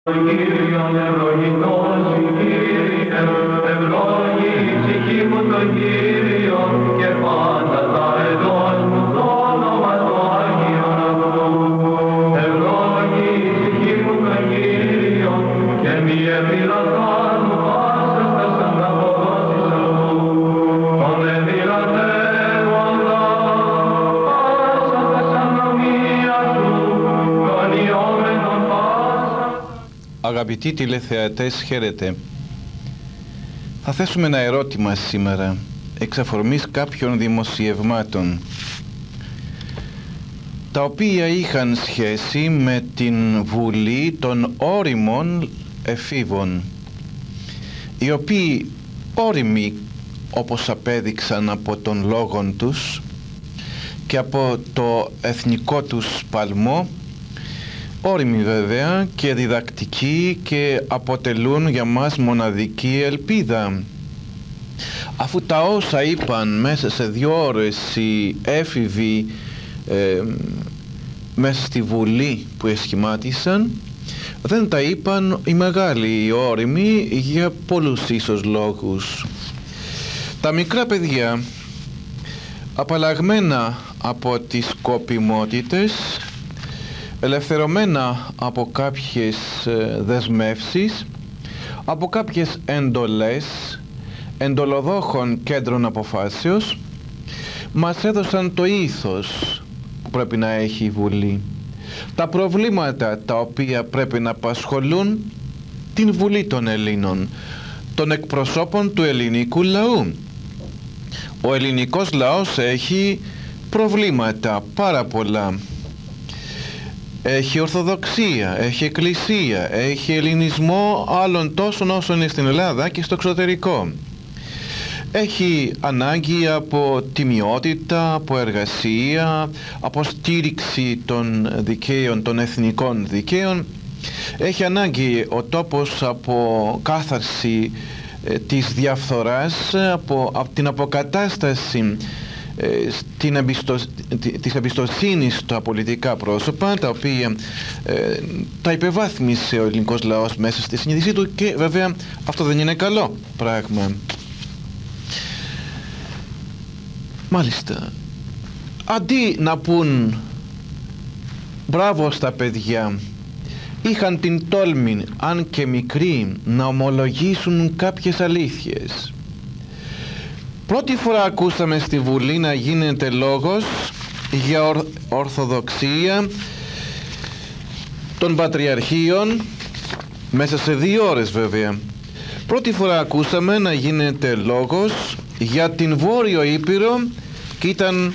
Κύριον ευλογητός η Κύριε, ευλόγη η ψυχή μου τον Κύριον και πάντα τα εντός μου το όνομα του Άγιον αυτού. Ευλόγη η ψυχή μου τον Κύριον και μη επειρατάν μου πάσες τας ανταποδόσεις αυτού. Τον ενδυρατεύοντα πάσα τας ανομία του, τον ιόμενον πάσα. Αγαπητοί τηλεθεατές, χαίρετε. Θα θέσουμε ένα ερώτημα σήμερα, εξ αφορμής κάποιων δημοσιευμάτων, τα οποία είχαν σχέση με την Βουλή των ώριμων εφήβων, οι οποίοι ώριμοι, όπως απέδειξαν από τον λόγον τους και από το εθνικό τους παλμό, ώριμοι βέβαια και διδακτικοί, και αποτελούν για μας μοναδική ελπίδα. Αφού τα όσα είπαν μέσα σε 2 ώρες οι έφηβοι μέσα στη Βουλή που εσχημάτισαν, δεν τα είπαν οι μεγάλοι, οι ώριμοι, για πολλούς ίσως λόγους. Τα μικρά παιδιά, απαλλαγμένα από τις σκοπιμότητες, ελευθερωμένα από κάποιες δεσμεύσεις, από κάποιες εντολές εντολοδόχων κέντρων αποφάσεως, μας έδωσαν το ήθος που πρέπει να έχει η Βουλή, τα προβλήματα τα οποία πρέπει να απασχολούν την Βουλή των Ελλήνων, των εκπροσώπων του ελληνικού λαού. Ο ελληνικός λαός έχει προβλήματα πάρα πολλά. Έχει Ορθοδοξία, έχει Εκκλησία, έχει Ελληνισμό άλλων τόσων όσων είναι στην Ελλάδα και στο εξωτερικό. Έχει ανάγκη από τιμιότητα, από εργασία, από στήριξη των δικαίων, των εθνικών δικαίων. Έχει ανάγκη ο τόπος από κάθαρση της διαφθοράς, από την αποκατάσταση της εμπιστοσύνης στα πολιτικά πρόσωπα, τα οποία τα υπεβάθμισε ο ελληνικός λαός μέσα στη συνείδησή του, και βέβαια αυτό δεν είναι καλό πράγμα. Μάλιστα, αντί να πούν μπράβο στα παιδιά, είχαν την τόλμη, αν και μικρή, να ομολογήσουν κάποιες αλήθειες. Πρώτη φορά ακούσαμε στη Βουλή να γίνεται λόγος για ορθοδοξία των πατριαρχείων, μέσα σε 2 ώρες βέβαια. Πρώτη φορά ακούσαμε να γίνεται λόγος για την Βόρειο Ήπειρο, και ήταν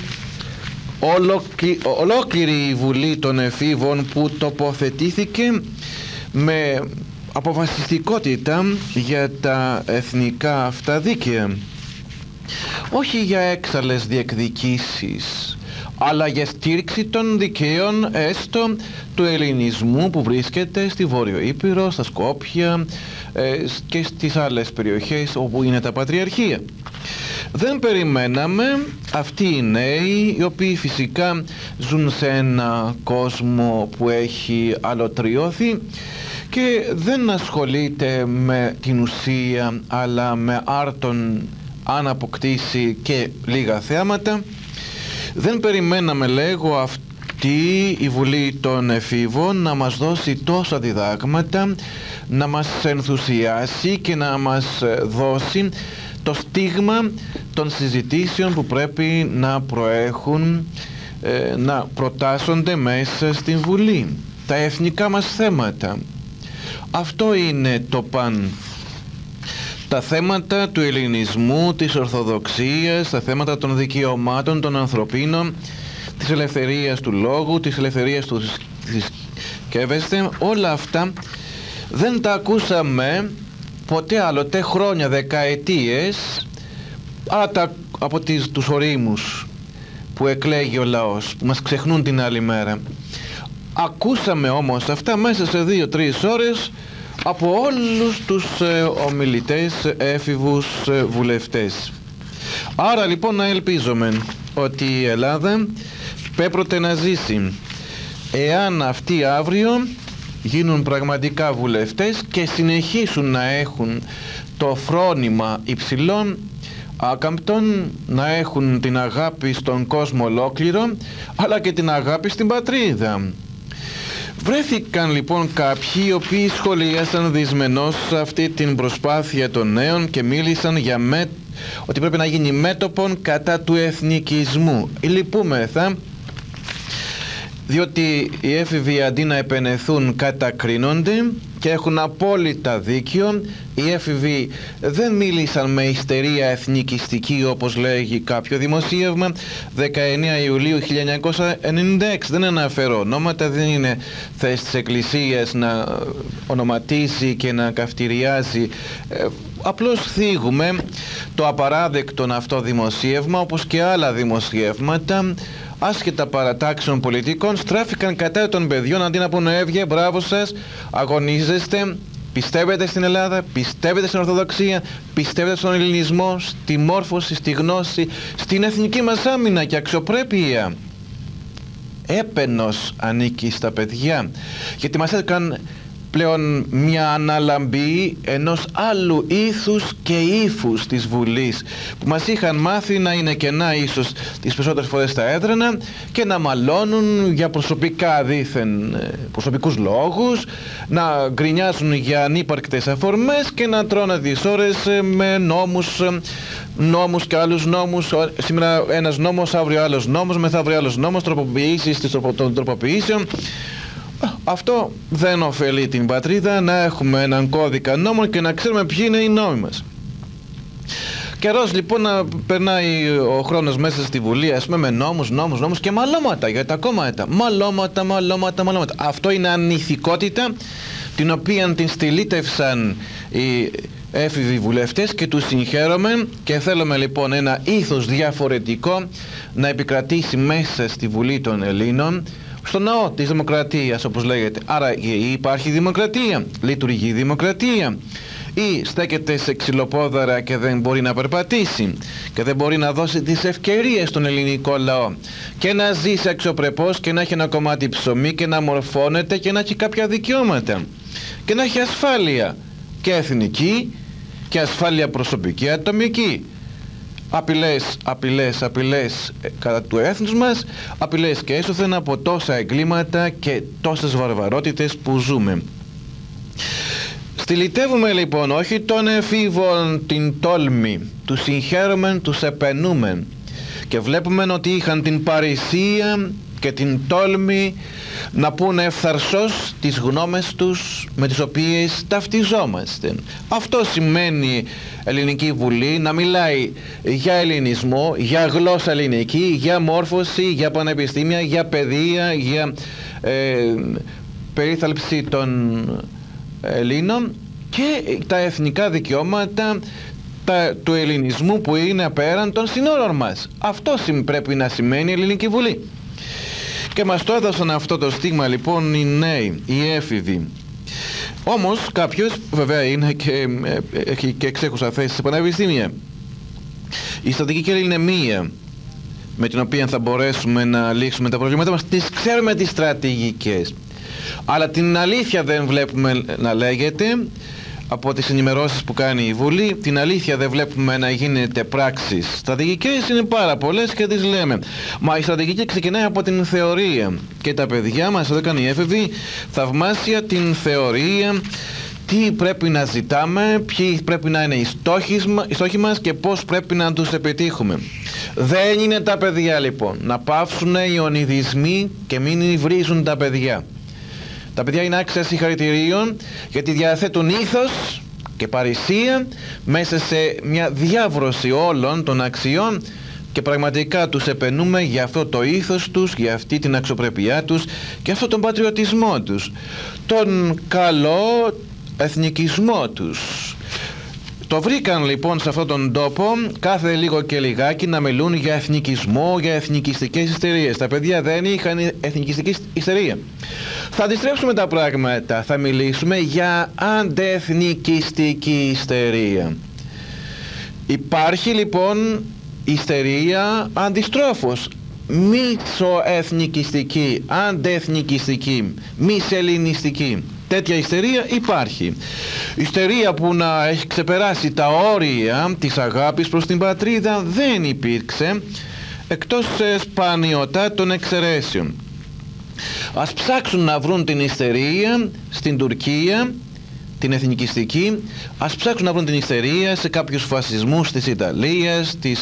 ολόκληρη η Βουλή των εφήβων που τοποθετήθηκε με αποφασιστικότητα για τα εθνικά αυτά δίκαια. Όχι για έξαλλες διεκδικήσεις, αλλά για στήριξη των δικαίων έστω του ελληνισμού που βρίσκεται στη Βόρειο Ήπειρο, στα Σκόπια και στις άλλες περιοχές όπου είναι τα πατριαρχία. Δεν περιμέναμε αυτοί οι νέοι, οι οποίοι φυσικά ζουν σε ένα κόσμο που έχει αλωτριώθει και δεν ασχολείται με την ουσία, αλλά με άρτον αν αποκτήσει και λίγα θέματα. Δεν περιμέναμε, λέγω, αυτή η Βουλή των εφήβων να μας δώσει τόσα διδάγματα, να μας ενθουσιάσει και να μας δώσει το στίγμα των συζητήσεων που πρέπει να προέχουν, να προτάσσονται μέσα στην Βουλή. Τα εθνικά μας θέματα. Αυτό είναι το παν. Τα θέματα του ελληνισμού, της Ορθοδοξίας, τα θέματα των δικαιωμάτων των ανθρωπίνων, της ελευθερίας του λόγου, της ελευθερίας του θρησκεύεστε, όλα αυτά δεν τα ακούσαμε ποτέ άλλοτε, χρόνια, δεκαετίες, αλλά από τους ορίμους που εκλέγει ο λαός, που μας ξεχνούν την άλλη μέρα. Ακούσαμε όμως αυτά μέσα σε 2-3 ώρες από όλους τους ομιλητές, έφηβους βουλευτές. Άρα λοιπόν να ελπίζουμε ότι η Ελλάδα πέπρωτε να ζήσει, εάν αυτή αύριο γίνουν πραγματικά βουλευτές και συνεχίσουν να έχουν το φρόνημα υψηλών, άκαμπτων, να έχουν την αγάπη στον κόσμο ολόκληρο, αλλά και την αγάπη στην πατρίδα. Βρέθηκαν λοιπόν κάποιοι οι οποίοι σχολίασαν δυσμενώς αυτή την προσπάθεια των νέων και μίλησαν για ότι πρέπει να γίνει μέτωπον κατά του εθνικισμού. Λυπούμεθα, διότι οι έφηβοι αντί να επενεθούν κατακρίνονται και έχουν απόλυτα δίκιο. Οι έφηβοι δεν μίλησαν με ιστερία εθνικιστική όπως λέγει κάποιο δημοσίευμα. 19 Ιουλίου 1996, δεν αναφέρω ονόματα, δεν είναι θέση της Εκκλησίας να ονοματίζει και να καυτηριάζει. Απλώς θίγουμε το απαράδεκτο αυτό δημοσίευμα, όπως και άλλα δημοσιεύματα άσχετα παρατάξεων πολιτικών στράφηκαν κατά των παιδιών, αντί να πούνε έβγε, μπράβο σας, αγωνίζεστε, πιστεύετε στην Ελλάδα, πιστεύετε στην Ορθοδοξία, πιστεύετε στον ελληνισμό, στη μόρφωση, στη γνώση, στην εθνική μας άμυνα και αξιοπρέπεια. Έπαινος ανήκει στα παιδιά, γιατί μας έκανε πλέον μια αναλαμπή ενός άλλου ήθους και ύφους της Βουλής, που μας είχαν μάθει να είναι κενά ίσως τις περισσότερες φορές στα έδρανα και να μαλώνουν για προσωπικά δήθεν προσωπικούς λόγους, να γκρινιάζουν για ανύπαρκτες αφορμές και να τρώνε τις ώρες με νόμους και άλλους νόμους. Σήμερα ένας νόμος, αύριο άλλος νόμος, μεθαύριο άλλος νόμος, τροποποιήσεις των τροποποιήσεων. Αυτό δεν ωφελεί την πατρίδα, να έχουμε έναν κώδικα νόμων και να ξέρουμε ποιοι είναι οι νόμοι μας. Καιρός λοιπόν να περνάει ο χρόνος μέσα στη Βουλή, ας πούμε, με νόμους και μαλώματα για τα κόμματα. Μαλώματα. Αυτό είναι ανηθικότητα, την οποία την στυλίτευσαν οι έφηβοι βουλευτές και τους συγχαίρομαι, και θέλουμε λοιπόν ένα ήθος διαφορετικό να επικρατήσει μέσα στη Βουλή των Ελλήνων, στο ναό της δημοκρατίας όπως λέγεται. Άρα υπάρχει δημοκρατία, λειτουργεί δημοκρατία, ή στέκεται σε ξυλοπόδαρα και δεν μπορεί να περπατήσει και δεν μπορεί να δώσει τις ευκαιρίες στον ελληνικό λαό και να ζήσει αξιοπρεπώς και να έχει ένα κομμάτι ψωμί και να μορφώνεται και να έχει κάποια δικαιώματα και να έχει ασφάλεια και εθνική και ασφάλεια προσωπική, ατομική. Απειλές κατά του έθνους μας, απειλές και έσωθεν από τόσα εγκλήματα και τόσες βαρβαρότητες που ζούμε. Στυλιτεύουμε λοιπόν όχι των εφήβων την τόλμη, τους συγχαίρομεν, τους επενούμεν, και βλέπουμε ότι είχαν την παρησία και την τόλμη να πούνε ευθαρσώς τις γνώμες τους με τις οποίες ταυτιζόμαστε. Αυτό σημαίνει Ελληνική Βουλή, να μιλάει για ελληνισμό, για γλώσσα ελληνική, για μόρφωση, για πανεπιστήμια, για παιδεία, για περίθαλψη των Ελλήνων και τα εθνικά δικαιώματα του ελληνισμού που είναι πέραν των συνόρων μας. Αυτό πρέπει να σημαίνει η Ελληνική Βουλή. Και μας το έδωσαν αυτό το στίγμα λοιπόν οι νέοι, οι έφηβοι. Όμως κάποιος βέβαια είναι και έχει και εξέχουσα θέση σε πανεπιστήμια. Η στρατηγική είναι μία με την οποία θα μπορέσουμε να λύσουμε τα προβλήματα μας. Τις ξέρουμε τις στρατηγικές, αλλά την αλήθεια δεν βλέπουμε να λέγεται από τις ενημερώσεις που κάνει η Βουλή. Την αλήθεια δεν βλέπουμε να γίνεται πράξεις. Στρατηγικές είναι πάρα πολλές και τις λέμε. Μα η στρατηγική ξεκινάει από την θεωρία. Και τα παιδιά μας, εδώ κάνει η έφηβη, θαυμάσια την θεωρία. Τι πρέπει να ζητάμε, ποιοι πρέπει να είναι οι στόχοι μας και πώς πρέπει να τους επιτύχουμε. Δεν είναι τα παιδιά λοιπόν να πάυσουν οι ονειδισμοί και μην βρίζουν τα παιδιά. Τα παιδιά είναι άξια συγχαρητηρίων γιατί διαθέτουν ήθος και παρησία μέσα σε μια διάβρωση όλων των αξιών και πραγματικά τους επενούμε για αυτό το ήθος τους, για αυτή την αξιοπρέπειά τους και αυτό τον πατριωτισμό τους, τον καλό εθνικισμό τους. Το βρήκαν λοιπόν σε αυτόν τον τόπο κάθε λίγο και λιγάκι να μιλούν για εθνικισμό, για εθνικιστικές ιστερίες. Τα παιδιά δεν είχαν εθνικιστική ιστερία. Θα αντιστρέψουμε τα πράγματα, θα μιλήσουμε για αντεθνικιστική ιστερία. Υπάρχει λοιπόν ιστερία αντιστρόφως, μισοεθνικιστική, αντεθνικιστική, μισελληνιστική. τέτοια ιστερία υπάρχει. Ιστερία που να έχει ξεπεράσει τα όρια της αγάπης προς την πατρίδα δεν υπήρξε, εκτός σπανιωτά εξαιρέσεων. Ας ψάξουν να βρουν την ιστερία στην Τουρκία, την εθνικιστική, ας ψάξουν να βρουν την ιστερία σε κάποιους φασισμούς της Ιταλίας, της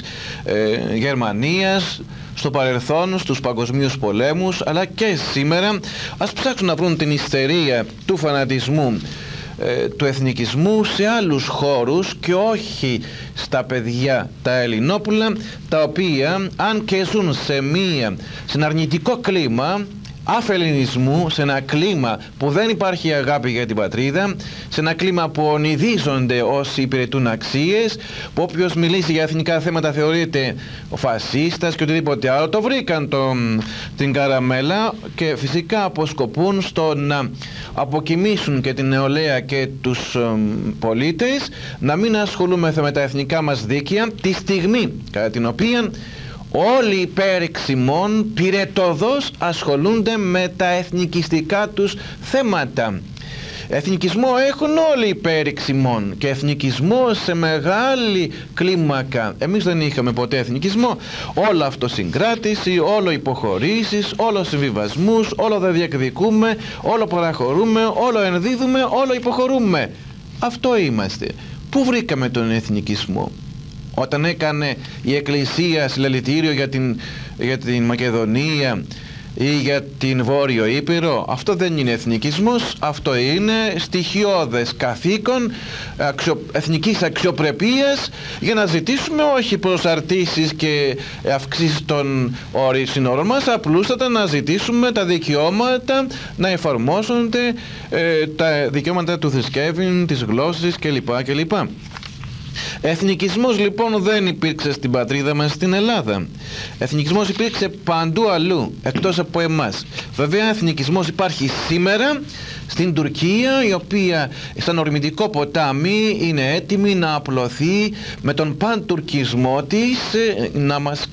Γερμανίας, στο παρελθόν, στους παγκοσμίους πολέμους, αλλά και σήμερα. Ας ψάξουν να βρουν την ιστερία του φανατισμού, του εθνικισμού σε άλλους χώρους και όχι στα παιδιά τα ελληνόπουλα, τα οποία αν και ζουν σε ένα αρνητικό κλίμα αφελληνισμού, σε ένα κλίμα που δεν υπάρχει αγάπη για την πατρίδα, σε ένα κλίμα που ονειδίζονται όσοι υπηρετούν αξίες, που όποιος μιλήσει για εθνικά θέματα θεωρείται ο φασίστας και οτιδήποτε άλλο. Το βρήκαν την καραμέλα και φυσικά αποσκοπούν στο να αποκοιμήσουν και την νεολαία και τους πολίτες να μην ασχολούμεθα με τα εθνικά μας δίκαια τη στιγμή κατά την οποία όλοι οι υπέρεξιμών πυρετοδός ασχολούνται με τα εθνικιστικά τους θέματα. Εθνικισμό έχουν όλοι υπέρεξιμών και εθνικισμό σε μεγάλη κλίμακα. Εμείς δεν είχαμε ποτέ εθνικισμό. Όλο αυτοσυγκράτηση, όλο υποχωρήσεις, όλο συμβιβασμούς, όλο δεν διεκδικούμε, όλο παραχωρούμε, όλο ενδίδουμε, όλο υποχωρούμε. Αυτό είμαστε. Πού βρήκαμε τον εθνικισμό? Όταν έκανε η Εκκλησία συλλαλητήριο για την Μακεδονία ή για την Βόρειο Ήπειρο? Αυτό δεν είναι εθνικισμός, αυτό είναι στοιχειώδες καθήκον εθνικής αξιοπρεπίας, για να ζητήσουμε όχι προσαρτήσεις και αυξήσεις των σύνορων μας, απλούστατα να ζητήσουμε τα δικαιώματα να εφαρμόσονται, τα δικαιώματα του θρησκεύειν, της γλώσσης κλπ. Εθνικισμός λοιπόν δεν υπήρξε στην πατρίδα μας, στην Ελλάδα. Εθνικισμός υπήρξε παντού αλλού εκτός από εμάς. Βέβαια εθνικισμός υπάρχει σήμερα στην Τουρκία, η οποία σαν ορμητικό ποτάμι είναι έτοιμη να απλωθεί με τον παντουρκισμό της, να μας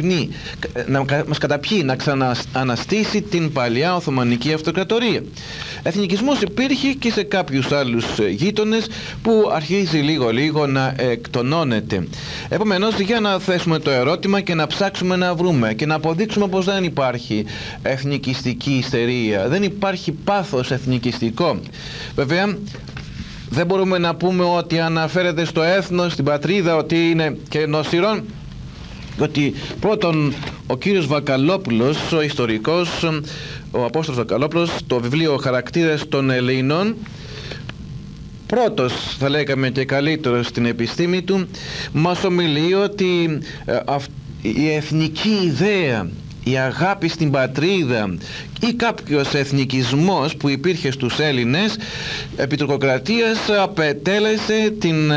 καταπιεί, να ξανααναστήσει την παλιά Οθωμανική Αυτοκρατορία. Εθνικισμός υπήρχε και σε κάποιους άλλους γείτονες που αρχίζει λίγο να εκτονώνεται. Επομένως, για να θέσουμε το ερώτημα και να ψάξουμε να βρούμε και να αποδείξουμε πως δεν υπάρχει εθνικιστική ιστερία, δεν υπάρχει πάθος εθνικιστικό. Βέβαια δεν μπορούμε να πούμε ότι αναφέρεται στο έθνος, στην πατρίδα, ότι είναι και νοσηρόν, ότι πρώτον ο κύριος Βακαλόπουλος, ο ιστορικός, ο Απόστολος Βακαλόπουλος, το βιβλίο «Χαρακτήρες των Ελλήνων», πρώτος θα λέγαμε και καλύτερος στην επιστήμη του, μας ομιλεί ότι η εθνική ιδέα, η αγάπη στην πατρίδα ή κάποιος εθνικισμός που υπήρχε στους Έλληνες επί τουρκοκρατίας απετέλεσε την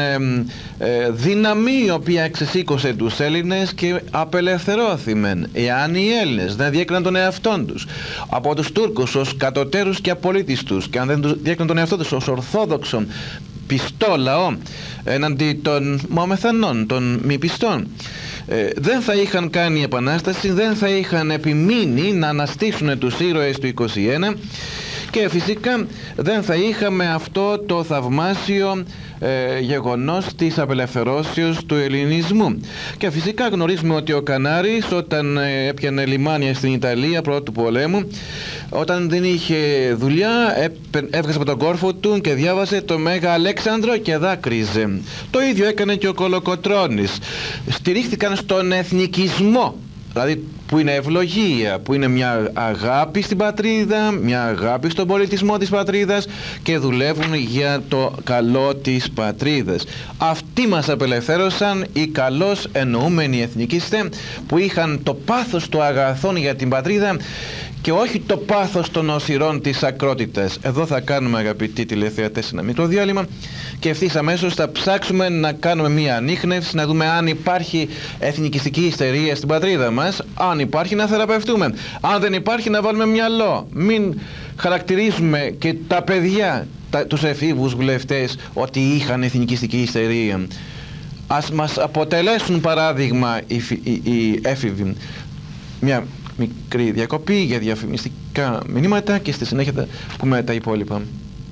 δύναμη η οποία εξεσήκωσε τους Έλληνες και απελευθερώθημεν. Εάν οι Έλληνες δεν διέκριναν τον εαυτόν τους από τους Τούρκους ως κατωτέρους και απολύτης τους, και αν δεν διέκριναν τον εαυτό τους ως ορθόδοξον πιστό λαό έναντι των Μωαμεθανών, των μη πιστών, δεν θα είχαν κάνει επανάσταση, δεν θα είχαν επιμείνει να αναστήσουν τους ήρωες του 21 και φυσικά δεν θα είχαμε αυτό το θαυμάσιο γεγονός της απελευθερώσεως του ελληνισμού. Και φυσικά γνωρίζουμε ότι ο Κανάρης, όταν έπιανε λιμάνια στην Ιταλία πρώτου του πολέμου, όταν δεν είχε δουλειά, έβγαζε από τον κόρφο του και διάβασε το Μέγα Αλέξανδρο και δάκρυζε. Το ίδιο έκανε και ο Κολοκοτρώνης. Στηρίχθηκαν στον εθνικισμό, δηλαδή που είναι ευλογία, που είναι μια αγάπη στην πατρίδα, μια αγάπη στον πολιτισμό της πατρίδας και δουλεύουν για το καλό της πατρίδας. Αυτοί μας απελευθέρωσαν οι καλώς εννοούμενοι εθνικιστές που είχαν το πάθος του αγαθών για την πατρίδα και όχι το πάθος των οσυρών της ακρότητας. Εδώ θα κάνουμε, αγαπητοί τηλεθεατές, ένα μικρό διάλειμμα και ευθύς αμέσως θα ψάξουμε να κάνουμε μία ανίχνευση, να δούμε αν υπάρχει εθνικιστική ιστερία στην πατρίδα μας. Αν υπάρχει, να θεραπευτούμε. Αν δεν υπάρχει, να βάλουμε μυαλό. Μην χαρακτηρίζουμε και τα παιδιά, τους εφήβους βουλευτές, ότι είχαν εθνικιστική ιστερία. Ας μας αποτελέσουν παράδειγμα οι έφηβοι. Μια μικρή διακοπή για διαφημιστικά μηνύματα και στη συνέχεια θα πούμε τα υπόλοιπα.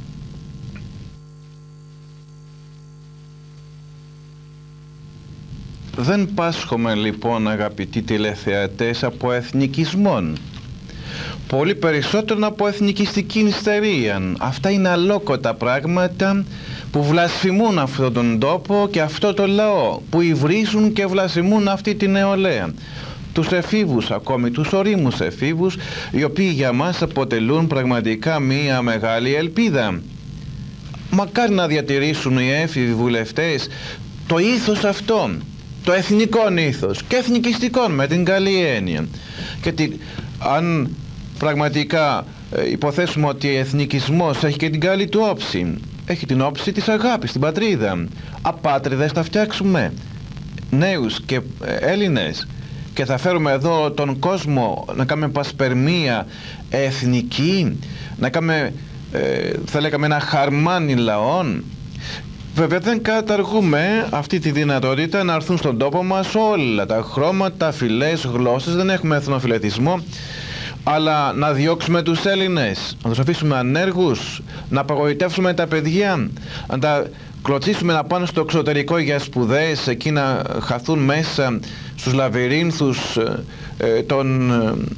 Δεν πάσχομαι λοιπόν, αγαπητοί τηλεθεατές, από εθνικισμόν. Πολύ περισσότερο από εθνικιστική ιστερία. Αυτά είναι αλόκοτα πράγματα που βλασφημούν αυτόν τον τόπο και αυτό το λαό, που υβρίζουν και βλασφημούν αυτή την νεολαία. Τους εφήβους, ακόμη τους ορίμους εφήβους, οι οποίοι για μας αποτελούν πραγματικά μία μεγάλη ελπίδα. Μακάρι να διατηρήσουν οι έφηβοι βουλευτές το ήθος αυτό, το εθνικό ήθος και εθνικιστικό με την καλή έννοια. Και αν πραγματικά υποθέσουμε ότι ο εθνικισμός έχει και την καλή του όψη, έχει την όψη της αγάπης στην πατρίδα, απάτριδες θα φτιάξουμε, νέους και Έλληνες, και θα φέρουμε εδώ τον κόσμο να κάνουμε πασπερμία εθνική, να κάνουμε θα λέγαμε ένα χαρμάνι λαών. Βέβαια δεν καταργούμε αυτή τη δυνατότητα να έρθουν στον τόπο μας όλα τα χρώματα, φυλές, γλώσσες, δεν έχουμε εθνοφιλετισμό, αλλά να διώξουμε τους Έλληνες, να τους αφήσουμε ανέργους, να απαγοητεύσουμε τα παιδιά, να τα κλωτσίσουμε να πάνε στο εξωτερικό για σπουδές, εκεί να χαθούν μέσα στους λαβυρίνθους των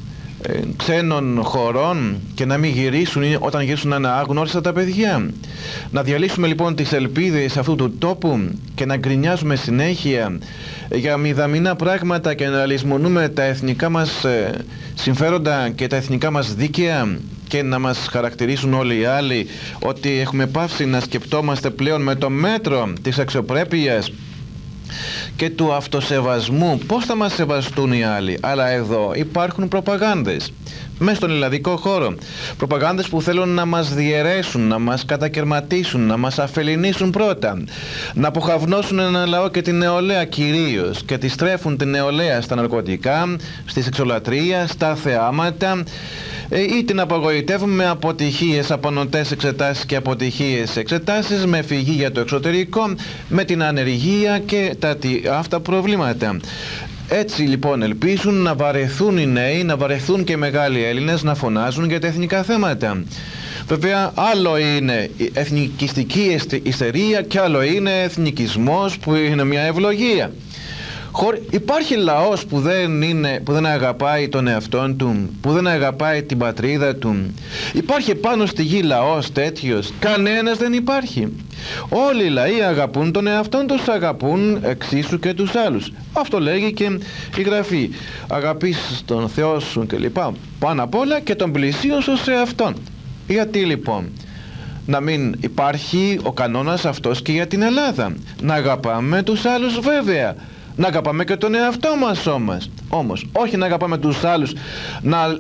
ξένων χωρών και να μην γυρίσουν, ή όταν γυρίσουν να είναι άγνωριστα τα παιδιά. Να διαλύσουμε λοιπόν τις ελπίδες αυτού του τόπου και να γκρινιάζουμε συνέχεια για μηδαμινά πράγματα και να λησμονούμε τα εθνικά μας συμφέροντα και τα εθνικά μας δίκαια, και να μας χαρακτηρίσουν όλοι οι άλλοι ότι έχουμε πάυσει να σκεπτόμαστε πλέον με το μέτρο της αξιοπρέπειας και του αυτοσεβασμού. Πώς θα μας σεβαστούν οι άλλοι? Αλλά εδώ υπάρχουν προπαγάνδες μέσα στον ελλαδικό χώρο, προπαγάνδες που θέλουν να μας διαιρέσουν, να μας κατακερματίσουν, να μας αφεληνίσουν πρώτα, να αποχαυνώσουν ένα λαό και την νεολαία κυρίως, και τη στρέφουν την νεολαία στα ναρκωτικά, στη σεξολατρία, στα θεάματα, ή την απογοητεύουμε με αποτυχίες, απονοτές εξετάσεις και αποτυχίες εξετάσεις, με φυγή για το εξωτερικό, με την ανεργία και τα αυτά προβλήματα. Έτσι λοιπόν ελπίζουν να βαρεθούν οι νέοι, να βαρεθούν και οι μεγάλοι Έλληνες να φωνάζουν για τα εθνικά θέματα. Βέβαια άλλο είναι η εθνικιστική ιστερία και άλλο είναι εθνικισμός που είναι μια ευλογία. Υπάρχει λαός που δεν αγαπάει τον εαυτόν του, που δεν αγαπάει την πατρίδα του? Υπάρχει πάνω στη γη λαός τέτοιος? Κανένας δεν υπάρχει. Όλοι οι λαοί αγαπούν τον εαυτόν τους, αγαπούν εξίσου και τους άλλους. Αυτό λέγει και η Γραφή. Αγαπήσεις τον Θεό σου και λοιπά, πάνω απ' όλα, και τον πλησίον σου σε αυτόν. Γιατί λοιπόν να μην υπάρχει ο κανόνας αυτός και για την Ελλάδα? Να αγαπάμε τους άλλους βέβαια, να αγαπάμε και τον εαυτό μας όμως όχι να αγαπάμε τους άλλους, να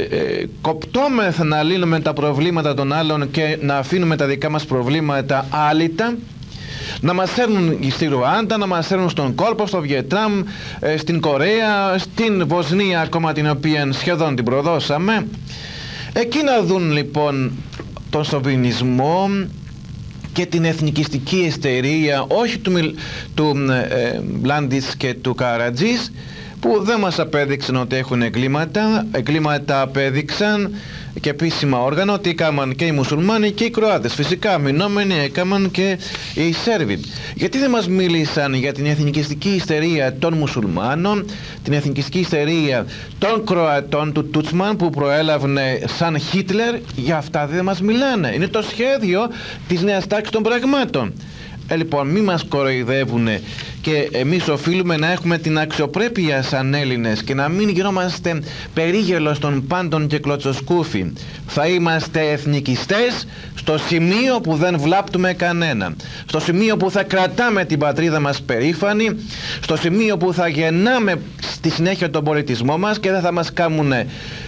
κοπτόμεθα να λύνουμε τα προβλήματα των άλλων και να αφήνουμε τα δικά μας προβλήματα άλυτα, να μας έρνουν στη Ρουάντα, να μας έρνουν στον κόλπο, στο Βιετνάμ, στην Κορέα, στην Βοσνία ακόμα, την οποία σχεδόν την προδώσαμε. Εκεί να δουν λοιπόν τον σοβινισμό και την εθνικιστική ιστερία, όχι του Μπλάντης και του Καρατζής, που δεν μας απέδειξαν ότι έχουν εγκλήματα απέδειξαν και επίσημα όργανα ότι έκαναν και οι μουσουλμάνοι και οι Κροάτες. Φυσικά αμυνόμενοι έκαναν και οι Σέρβοι. Γιατί δεν μας μίλησαν για την εθνικιστική ιστερία των μουσουλμάνων, την εθνικιστική ιστερία των Κροατών του Τούτσμαν που προέλαβνε σαν Χίτλερ? Για αυτά δεν μας μιλάνε. Είναι το σχέδιο της νέας τάξης των πραγμάτων. Λοιπόν, μη μας κοροϊδεύουνε, και εμείς οφείλουμε να έχουμε την αξιοπρέπεια σαν Έλληνες και να μην γινόμαστε περίγελος των πάντων και κλωτσοσκούφι. Θα είμαστε εθνικιστές στο σημείο που δεν βλάπτουμε κανένα, στο σημείο που θα κρατάμε την πατρίδα μας περήφανη, στο σημείο που θα γεννάμε στη συνέχεια τον πολιτισμό μας και δεν θα μας κάνουνε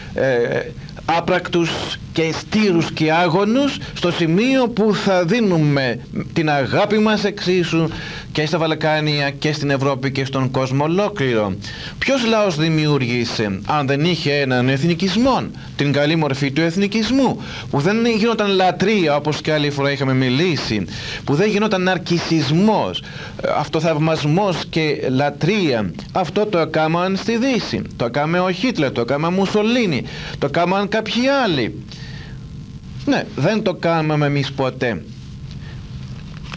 άπρακτους και στήρους και άγωνους, στο σημείο που θα δίνουμε την αγάπη μας εξίσου και στα Βαλκάνια και στην Ευρώπη και στον κόσμο ολόκληρο. Ποιος λαός δημιούργησε αν δεν είχε έναν εθνικισμό, την καλή μορφή του εθνικισμού, που δεν γινόταν λατρεία όπως και άλλη φορά είχαμε μιλήσει, που δεν γινόταν ναρκισσισμός, αυτοθαυμασμός και λατρεία? Αυτό το έκαναν στη Δύση, το έκαμε ο Χίτλερ, το έκαμε ο Μουσολίνι, το έκαναν κάποιοι άλλοι. Ναι, δεν το κάναμε εμείς ποτέ.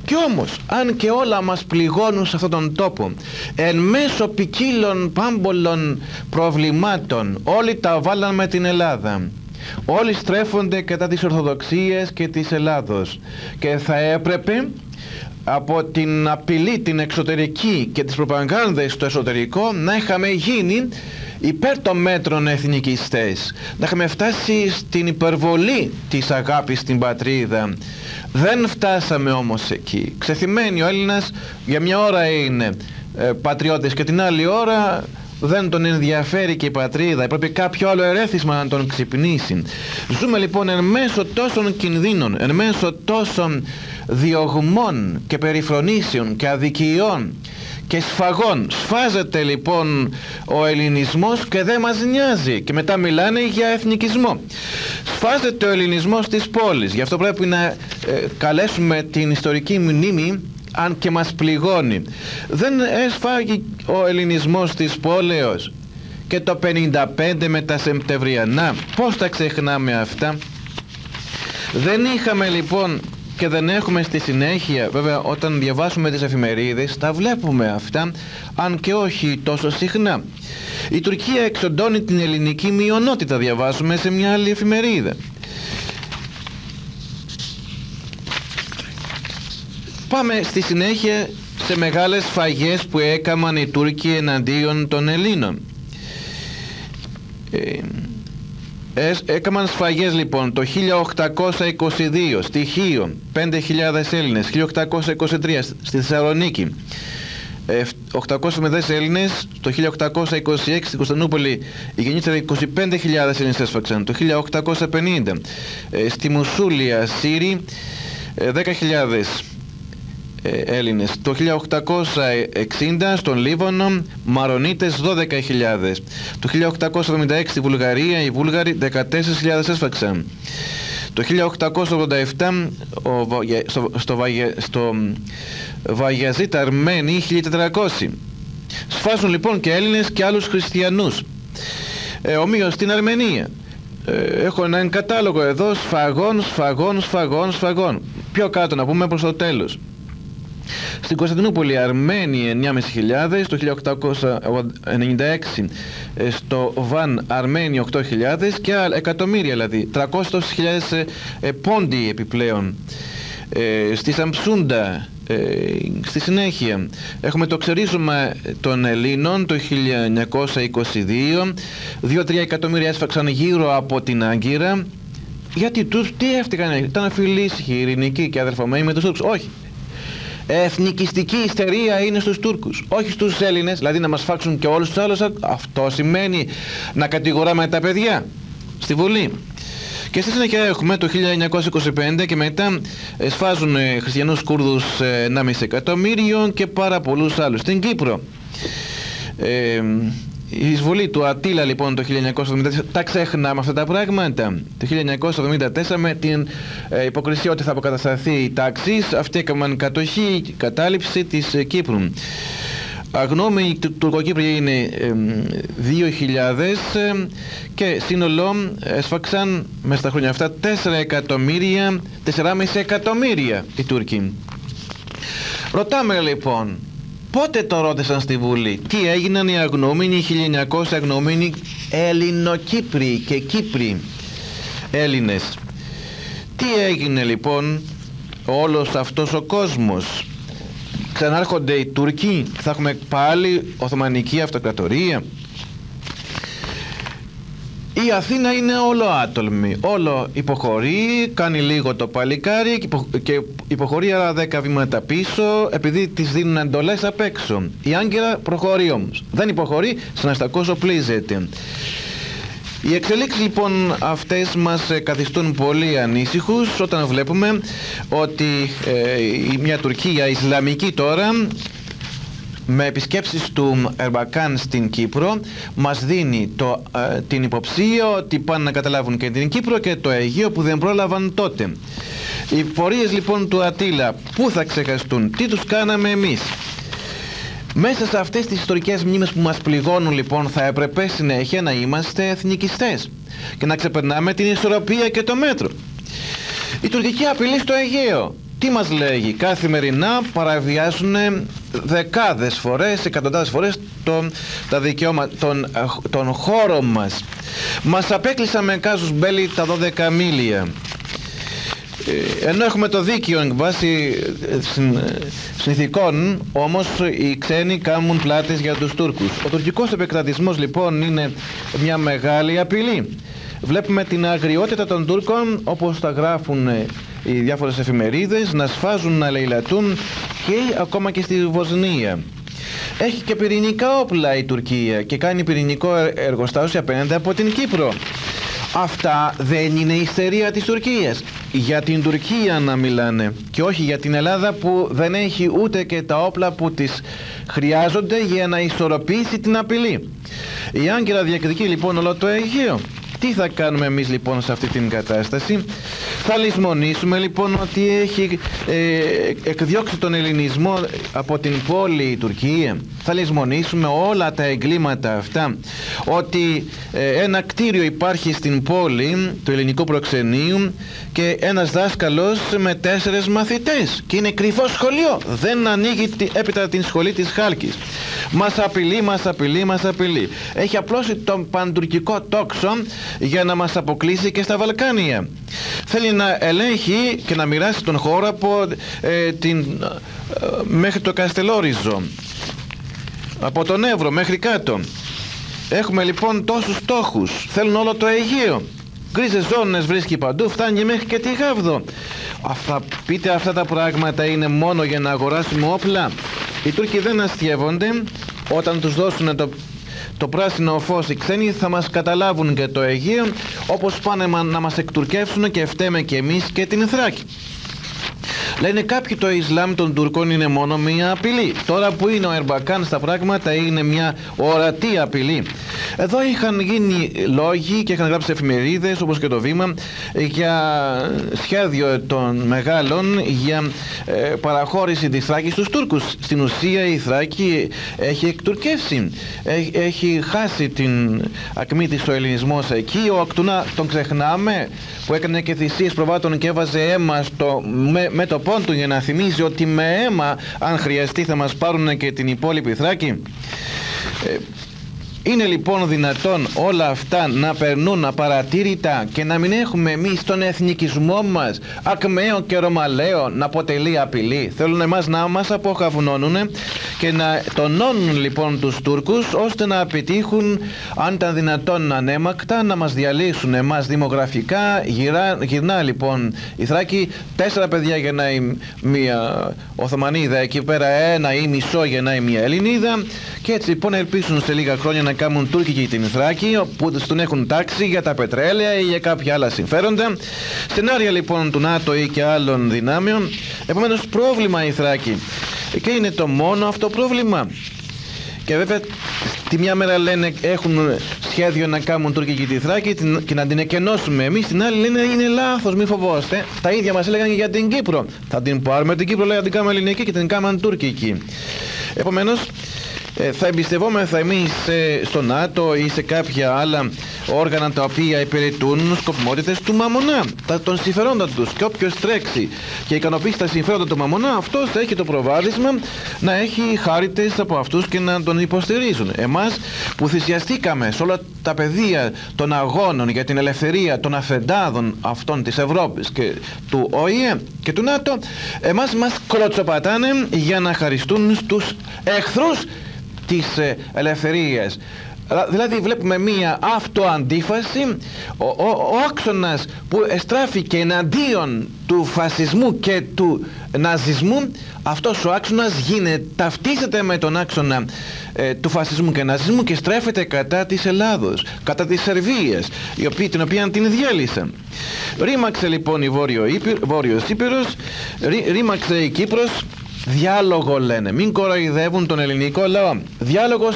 Κι όμως, αν και όλα μας πληγώνουν σε αυτόν τον τόπο, εν μέσω ποικίλων πάμπολων προβλημάτων, όλοι τα βάλαμε την Ελλάδα. Όλοι στρέφονται κατά τις Ορθοδοξίες και της Ελλάδος και θα έπρεπε από την απειλή την εξωτερική και τις προπαγάνδες στο εσωτερικό να είχαμε γίνει υπέρ των μέτρων εθνικιστές, να είχαμε φτάσει στην υπερβολή της αγάπης στην πατρίδα. Δεν φτάσαμε όμως εκεί. Ξεθυμένει ο Έλληνας, για μια ώρα είναι πατριώτης και την άλλη ώρα δεν τον ενδιαφέρει και η πατρίδα, πρέπει κάποιο άλλο ερέθισμα να τον ξυπνήσει. Ζούμε λοιπόν εν μέσω τόσων κινδύνων, εν μέσω τόσων διωγμών και περιφρονήσεων και αδικιών και σφαγών. Σφάζεται λοιπόν ο ελληνισμός και δεν μας νοιάζει, και μετά μιλάνε για εθνικισμό. Σφάζεται ο ελληνισμός της πόλης, γι' αυτό πρέπει να καλέσουμε την ιστορική μνήμη, αν και μας πληγώνει. Δεν έσφαγε ο ελληνισμός της πόλεως και το 55 με τα Σεπτεμβριανά? Πώς τα ξεχνάμε αυτά? Δεν είχαμε λοιπόν και δεν έχουμε στη συνέχεια, βέβαια όταν διαβάσουμε τις εφημερίδες τα βλέπουμε αυτά, αν και όχι τόσο συχνά. Η Τουρκία εξοντώνει την ελληνική μειονότητα, διαβάζουμε σε μια άλλη εφημερίδα. Πάμε στη συνέχεια σε μεγάλες σφαγές που έκαναν οι Τούρκοι εναντίον των Ελλήνων. Έκαναν σφαγές λοιπόν το 1822 στη Χίο, 5.000 Έλληνες, 1823 στη Θεσσαλονίκη, 800 Έλληνες, το 1826 στην Κωνσταντινούπολη οι γεννήθεροι 25.000 Έλληνες έσφαξαν, το 1850 στη Μουσούλια, Σύριοι 10.000 Έλληνες, το 1860 στον Λίβανο Μαρονίτες 12.000, το 1876 στη Βουλγαρία οι Βούλγαροι 14.000 έσφαξαν, το 1887 στο Βαγιαζίτ Αρμένοι 1.400. Σφάζουν λοιπόν και Έλληνες και άλλους χριστιανούς. Ομοίως στην Αρμενία έχω έναν κατάλογο εδώ σφαγών. Πιο κάτω να πούμε προς το τέλος. Στην Κωνσταντινούπολη Αρμένοι 9.500, το 1896 στο Βαν Αρμένοι 8.000 και άλλα εκατομμύρια, δηλαδή 300.000 πόντοι επιπλέον. Στη Σαμψούντα στη συνέχεια έχουμε το ξερίζωμα των Ελλήνων το 1922, 2-3 εκατομμύρια έσφαξαν γύρω από την Άγκυρα. Γιατί τους τι έφτυγαν? Ήταν φιλήσυχοι, ειρηνικοί και αδερφωμένοι με τους Τούρκους? Όχι. Εθνικιστική ιστερία είναι στους Τούρκους, όχι στους Έλληνες, δηλαδή να μας φάξουν και όλους τους άλλους. Αυτό σημαίνει να κατηγοράμε τα παιδιά στη Βουλή. Και στη συνέχεια έχουμε το 1925 και μετά σφάζουν χριστιανούς Κούρδους 1,5 εκατομμύριο και πάρα πολλούς άλλους. Στην Κύπρο η εισβολή του Ατήλα λοιπόν το 1974, τα ξεχνάμε αυτά τα πράγματα. Το 1974 με την υποκρισία ότι θα αποκατασταθεί η τάξη, αυτοί έκαναν κατοχή, κατάληψη της Κύπρου. Αγνώμενοι Τουρκοκύπριοι είναι 2.000 και σύνολο έσφαξαν μέσα στα χρόνια αυτά 4,5 εκατομμύρια οι Τούρκοι. Ρωτάμε λοιπόν, πότε το ρώτησαν στη Βουλή? Τι έγιναν οι αγνώμενοι, 1.900 αγνώμενοι Ελληνοκύπριοι και Κύπροι Έλληνες? Τι έγινε λοιπόν όλος αυτός ο κόσμος? Ξανάρχονται οι Τούρκοι? Θα έχουμε πάλι Οθωμανική Αυτοκρατορία? Η Αθήνα είναι όλο άτολμη, όλο υποχωρεί, κάνει λίγο το παλικάρι και υποχωρεί άλλα 10 βήματα πίσω επειδή της δίνουν εντολές απ' έξω. Η Άγκυρα προχωρεί όμως, δεν υποχωρεί, σαν αστακός οπλίζεται. Οι εξελίξεις λοιπόν αυτές μας καθιστούν πολύ ανήσυχους όταν βλέπουμε ότι μια Τουρκία Ισλαμική τώρα με επισκέψεις του Ερμπακάν στην Κύπρο μας δίνει την υποψία ότι πάνε να καταλάβουν και την Κύπρο και το Αιγαίο που δεν πρόλαβαν τότε. Οι πορείες λοιπόν του Ατήλα πού θα ξεχαστούν? Τι τους κάναμε εμείς? Μέσα σε αυτές τις ιστορικές μνήμες που μας πληγώνουν λοιπόν θα έπρεπε συνέχεια να είμαστε εθνικιστές και να ξεπερνάμε την ισορροπία και το μέτρο. Η τουρκική απειλή στο Αιγαίο Τι μας λέγει? Καθημερινά παραβιάζουν δεκάδες φορές, εκατοντάδες φορές τα δικαιώματα, τον χώρο μας. Μας απέκλεισαν με κάζους μπέλι τα 12 μίλια. Ενώ έχουμε το δίκαιο εν βάση συνθηκών, όμως οι ξένοι κάνουν πλάτες για τους Τούρκους. Ο τουρκικός επεκτατισμός λοιπόν είναι μια μεγάλη απειλή. Βλέπουμε την αγριότητα των Τούρκων, όπως τα γράφουν οι διάφορες εφημερίδες, να σφάζουν, να λαιλατούν και ακόμα και στη Βοσνία. Έχει και πυρηνικά όπλα η Τουρκία και κάνει πυρηνικό εργοστάσιο απέναντι από την Κύπρο. Αυτά δεν είναι ιστερία της Τουρκίας. Για την Τουρκία να μιλάνε και όχι για την Ελλάδα, που δεν έχει ούτε και τα όπλα που της χρειάζονται για να ισορροπήσει την απειλή. Η Άγκυρα διεκδικεί λοιπόν όλο το Αιγαίο. Τι θα κάνουμε εμείς λοιπόν σε αυτή την κατάσταση? Θα λησμονήσουμε λοιπόν ότι έχει εκδιώξει τον ελληνισμό από την πόλη η Τουρκία? Θα λησμονήσουμε όλα τα εγκλήματα αυτά? Ότι ένα κτίριο υπάρχει στην πόλη του ελληνικού προξενείου και ένας δάσκαλος με 4 μαθητές και είναι κρυφό σχολείο, δεν ανοίγει έπειτα την σχολή της Χάλκης. Μας απειλεί, μας απειλεί, μας απειλεί. Έχει απλώσει τον παντουρκικό τόξο για να μας αποκλείσει και στα Βαλκάνια. Θέλει να ελέγχει και να μοιράσει τον χώρο από μέχρι το Καστελόριζο, από τον Εύρο μέχρι κάτω. Έχουμε λοιπόν τόσους στόχους. Θέλουν όλο το Αιγαίο. Γκρίζες ζώνες βρίσκει παντού, φτάνει μέχρι και τη Γάβδο. Πείτε, αυτά τα πράγματα είναι μόνο για να αγοράσουμε όπλα? Οι Τούρκοι δεν αστιεύονται. Όταν τους δώσουν το πράσινο φως οι ξένοι, θα μας καταλάβουν και το Αιγαίο, όπως πάνε να μας εκτουρκεύσουν και φταίμε και εμείς και την Θράκη. Λένε κάποιοι το Ισλάμ των Τουρκών είναι μόνο μια απειλή. Τώρα που είναι ο Ερμπακάν στα πράγματα, είναι μια ορατή απειλή. Εδώ είχαν γίνει λόγοι και είχαν γράψει εφημερίδες όπως και το Βήμα για σχέδιο των μεγάλων για παραχώρηση της Θράκης στους Τούρκους. Στην ουσία η Θράκη έχει εκτουρκεύσει, έχει χάσει την ακμή της ο ελληνισμός εκεί. Ο Ακτουνά τον ξεχνάμε, που έκανε και θυσίες προβάτων και έβαζε αίμα με το πόντου για να θυμίζει ότι με αίμα αν χρειαστεί θα μας πάρουν και την υπόλοιπη Θράκη. Είναι λοιπόν δυνατόν όλα αυτά να περνούν απαρατήρητα και να μην έχουμε εμείς τον εθνικισμό μας, ακμαίο και ρωμαλαίο, να αποτελεί απειλή? Θέλουν εμάς να μας αποχαυνώνουν και να τονώνουν λοιπόν τους Τούρκους, ώστε να επιτύχουν, αν ήταν δυνατόν ανέμακτα, να μας διαλύσουν εμάς δημογραφικά. Γυρνά λοιπόν η Θράκη, 4 παιδιά γεννάει μια Οθωμανίδα, εκεί πέρα 1 ή μισό γεννάει μια Ελληνίδα, και έτσι λοιπόν ελπίζουν σε λίγα χρόνια να κάνουν Τούρκοι και την Θράκη, που τον έχουν τάξει για τα πετρέλαια ή για κάποια άλλα συμφέροντα. Σενάρια λοιπόν του ΝΑΤΟ ή και άλλων δυνάμεων. Επομένως πρόβλημα η Θράκη, και είναι το μόνο αυτό πρόβλημα. Και βέβαια τη μια μέρα λένε έχουν σχέδιο να κάνουν Τούρκοι και τη Θράκη και να την εκενώσουμε εμείς, την άλλη λένε είναι λάθος, μη φοβόστε. Τα ίδια μας έλεγαν για την Κύπρο. Θα την πάρουμε την Κύπρο, λέει, να την κάνουμε ελληνική, και την κάνουμε τουρκική. Επομένως θα εμπιστευόμεθα εμείς στο ΝΑΤΟ ή σε κάποια άλλα όργανα τα οποία υπηρετούν σκοπιμότητες του μαμονά, των συμφερόντων τους, και όποιος τρέξει και ικανοποιήσει τα συμφέροντα του μαμονά, αυτός θα έχει το προβάδισμα να έχει χάριτες από αυτούς και να τον υποστηρίζουν. Εμάς που θυσιαστήκαμε σε όλα τα πεδία των αγώνων για την ελευθερία των αφεντάδων αυτών της Ευρώπης και του ΟΗΕ και του ΝΑΤΟ, εμάς μας κροτσοπατάνε για να χαριστούν στους εχθρούς της ελευθερίας. Δηλαδή βλέπουμε μία αυτοαντίφαση. Ο άξονας που εστράφηκε εναντίον του φασισμού και του ναζισμού, αυτός ο άξονας ταυτίζεται με τον άξονα του φασισμού και ναζισμού και στρέφεται κατά της Ελλάδος, κατά της Σερβίας, την οποία την διέλυσαν. Ρήμαξε λοιπόν η Βόρειος Ήπειρος, ρήμαξε η Κύπρος. Διάλογο λένε, μην κοροϊδεύουν τον ελληνικό λαό. Διάλογος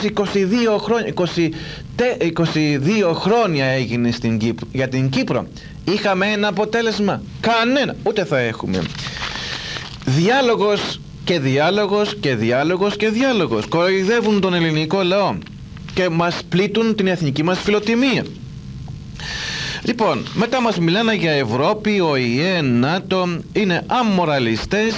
22 χρόνια έγινε για την Κύπρο. Είχαμε ένα αποτέλεσμα? Κανένα, ούτε θα έχουμε. Διάλογος και διάλογος και διάλογος και διάλογος. Κοροϊδεύουν τον ελληνικό λαό και μας πλήττουν την εθνική μας φιλοτιμία. Λοιπόν, μετά μας μιλάνε για Ευρώπη, ΟΗΕ, ΝΑΤΟ, είναι αμοραλιστές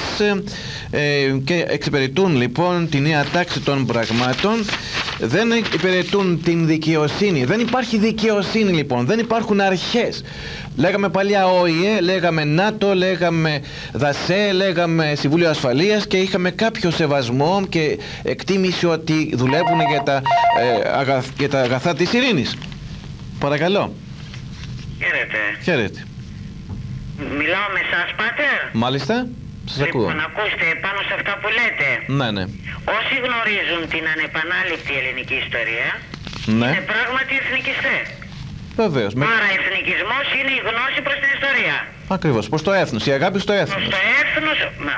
και εξυπηρετούν λοιπόν τη νέα τάξη των πραγμάτων, δεν υπηρετούν την δικαιοσύνη. Δεν υπάρχει δικαιοσύνη λοιπόν, δεν υπάρχουν αρχές. Λέγαμε παλιά ΟΗΕ, λέγαμε ΝΑΤΟ, λέγαμε ΔΑΣΕ, λέγαμε Συμβούλιο Ασφαλείας και είχαμε κάποιο σεβασμό και εκτίμηση ότι δουλεύουν για τα αγαθά της ειρήνης. Παρακαλώ. Χαίρετε. Χαίρετε. Μιλάω με εσάς, Πάτερ. Μάλιστα, σας ακούω. Λοιπόν, ακούστε, πάνω σε αυτά που λέτε. Ναι, ναι. Όσοι γνωρίζουν την ανεπανάληπτη ελληνική ιστορία, Ναι. είναι πράγματι εθνικιστές. Βεβαίως. Άρα εθνικισμός είναι η γνώση προς την ιστορία. Ακριβώς, προς το έθνος, η αγάπη στο Προς έθνος. το έθνος,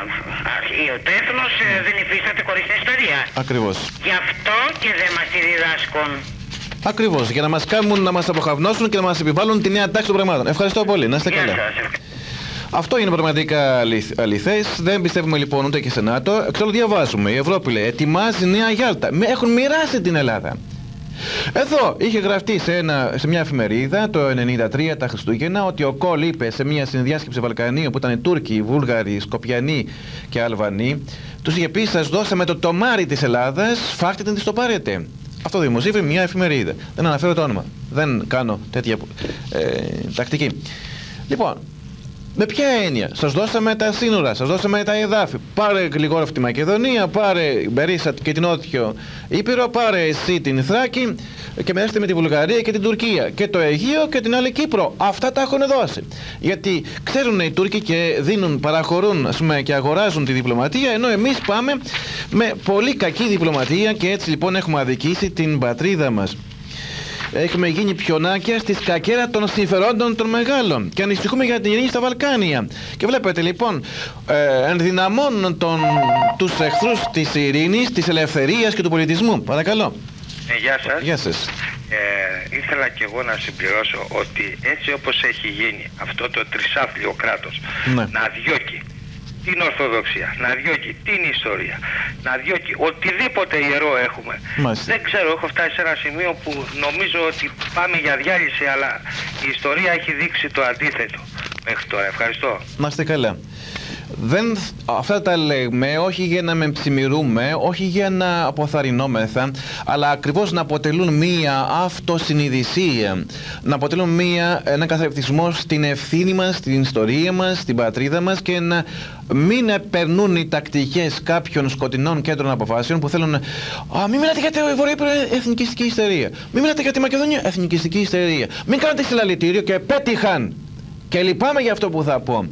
το έθνος δεν υφίσταται χωρίς την ιστορία. Ακριβώς. Γι' αυτό και δεν μας τη διδάσκουν. Ακριβώς, για να μας κάνουν, να μας αποχαυνώσουν και να μας επιβάλλουν τη νέα τάξη των πραγμάτων. Ευχαριστώ πολύ, να είστε Γεια καλά. σας. Αυτό είναι πραγματικά αληθές. Δεν πιστεύουμε λοιπόν ούτε και σε ΝΑΤΟ. Εξάλλου διαβάζουμε, η Ευρώπη λέει, ετοιμάζει νέα Γιάλτα. Έχουν μοιράσει την Ελλάδα. Εδώ είχε γραφτεί σε μια εφημερίδα το 1993 τα Χριστούγεννα ότι ο Κόλ είπε σε μια συνδιάσκεψη Βαλκανίων που ήταν οι Τούρκοι, οι Βούλγαροι, οι Σκοπιανοί και Αλβανοί, τους είχε πει: σας δώσαμε το τομάρι της Ελλάδας, φάχτε την, το πάρετε. Αυτό δημοσίευσε μια εφημερίδα. Δεν αναφέρω το όνομα. Δεν κάνω τέτοια τακτική. Λοιπόν, με ποια έννοια? Σας δώσαμε τα σύνορα, σας δώσαμε τα εδάφη. Πάρε γλυγόρα αυτή τη Μακεδονία, πάρε Μπερίσα και την Νότιο Ήπειρο, πάρε εσύ την Θράκη και μοιράστε με τη Βουλγαρία και την Τουρκία και το Αιγαίο και την άλλη Κύπρο. Αυτά τα έχουν δώσει. Γιατί ξέρουν οι Τούρκοι και δίνουν, παραχωρούν ας πούμε, και αγοράζουν τη διπλωματία, ενώ εμείς πάμε με πολύ κακή διπλωματία και έτσι λοιπόν έχουμε αδικήσει την πατρίδα μας. Έχουμε γίνει πιονάκια στη σκακέρα των συμφερόντων των μεγάλων και ανησυχούμε για την ειρήνη στα Βαλκάνια. Και βλέπετε λοιπόν, ενδυναμώνουν τους εχθρούς της ειρήνης, της ελευθερίας και του πολιτισμού. Παρακαλώ. Γεια σας. Γεια σας. Ήθελα και εγώ να συμπληρώσω ότι έτσι όπως έχει γίνει αυτό το τρισάφλιο κράτος, Ναι. να διώκει την Ορθοδοξία, να διώκει την ιστορία, να διώκει οτιδήποτε ιερό έχουμε. Μάλιστα. Δεν ξέρω, έχω φτάσει σε ένα σημείο που νομίζω ότι πάμε για διάλυση, αλλά η ιστορία έχει δείξει το αντίθετο μέχρι τώρα. Ευχαριστώ. Να είστε καλά. Αυτά τα λέμε όχι για να μεμψημυρούμε, όχι για να αποθαρρυνόμεθα, αλλά ακριβώς να αποτελούν μία αυτοσυνειδησία, να αποτελούν ένα καθρεπτισμό στην ευθύνη μας, στην ιστορία μας, στην πατρίδα μας και να μην περνούν οι τακτικές κάποιων σκοτεινών κέντρων αποφάσεων που θέλουν μην μιλάτε για τη Βορειοείπειρο, εθνικιστική ιστερία, μην μιλάτε για τη Μακεδονία, εθνικιστική ιστερία, μην κάνετε συλλαλητήριο και πέτυχαν. Και λυπάμαι για αυτό που θα πω.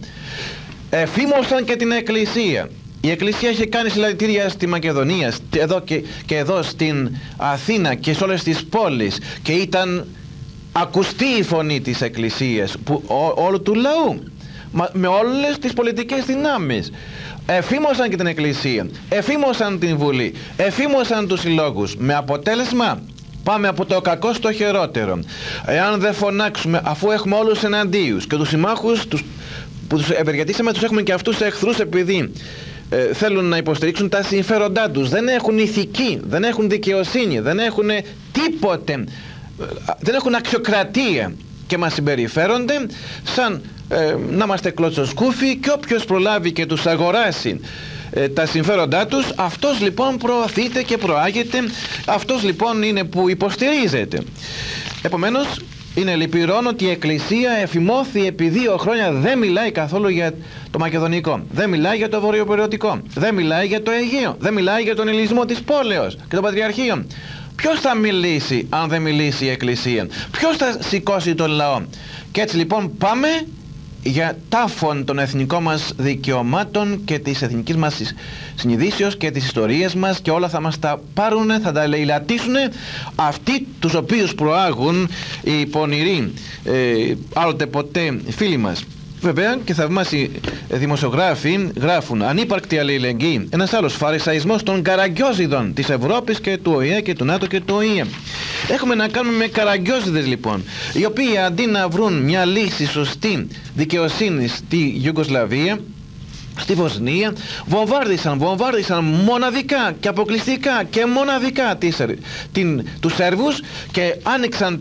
Εφήμωσαν και την Εκκλησία. Η Εκκλησία είχε κάνει συλλαλητήρια στη Μακεδονία, και εδώ στην Αθήνα και σε όλες τις πόλεις, και ήταν ακουστή η φωνή της Εκκλησίας, όλου του λαού, με όλες τις πολιτικές δυνάμεις. Εφήμωσαν και την Εκκλησία, εφήμωσαν την Βουλή, εφήμωσαν τους συλλόγους, με αποτέλεσμα πάμε από το κακό στο χειρότερο. Εάν δεν φωνάξουμε, αφού έχουμε όλους εναντίους και τους συμμάχους που τους ευεργετήσαμε, τους έχουμε και αυτούς εχθρούς επειδή θέλουν να υποστηρίξουν τα συμφέροντά τους. Δεν έχουν ηθική, δεν έχουν δικαιοσύνη, δεν έχουν τίποτε, δεν έχουν αξιοκρατία και μας συμπεριφέρονται σαν να είμαστε κλωτσοσκούφοι, και όποιος προλάβει και τους αγοράσει τα συμφέροντά τους, αυτός λοιπόν προωθείται και προάγεται, αυτός λοιπόν είναι που υποστηρίζεται. Επομένως είναι λυπηρόν ότι η Εκκλησία εφημώθη επί 2 χρόνια δεν μιλάει καθόλου για το μακεδονικό, δεν μιλάει για το βορειοπεριωτικό, δεν μιλάει για το Αιγαίο, δεν μιλάει για τον ελληνισμό της πόλεως και των πατριαρχείων. Ποιος θα μιλήσει αν δεν μιλήσει η Εκκλησία? Ποιος θα σηκώσει τον λαό? Και έτσι λοιπόν πάμε για τάφον των εθνικών μας δικαιωμάτων και της εθνικής μας συνειδήσεως και της ιστορίας μας, και όλα θα μας τα πάρουν, θα τα λαιλατίσουν αυτοί τους οποίους προάγουν οι πονηροί άλλοτε ποτέ φίλοι μας. Βέβαια και θαυμάσιοι δημοσιογράφοι γράφουν ανύπαρκτη αλληλεγγύη, ένας άλλος φαρισαϊσμός των καραγκιόζιδων της Ευρώπης και του ΟΗΕ και του ΝΑΤΟ και του ΟΗΕ. Έχουμε να κάνουμε με καραγκιόζιδες λοιπόν, οι οποίοι αντί να βρουν μια λύση σωστή δικαιοσύνη στη Ιουγκοσλαβία, στη Βοσνία, βομβάρδισαν μοναδικά και αποκλειστικά και μοναδικά τους Σέρβους και άνοιξαν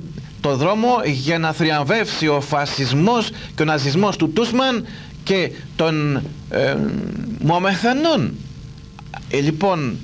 το δρόμο για να θριαμβεύσει ο φασισμός και ο ναζισμός του Τούσμαν και των Μωαμεθανών. Λοιπόν,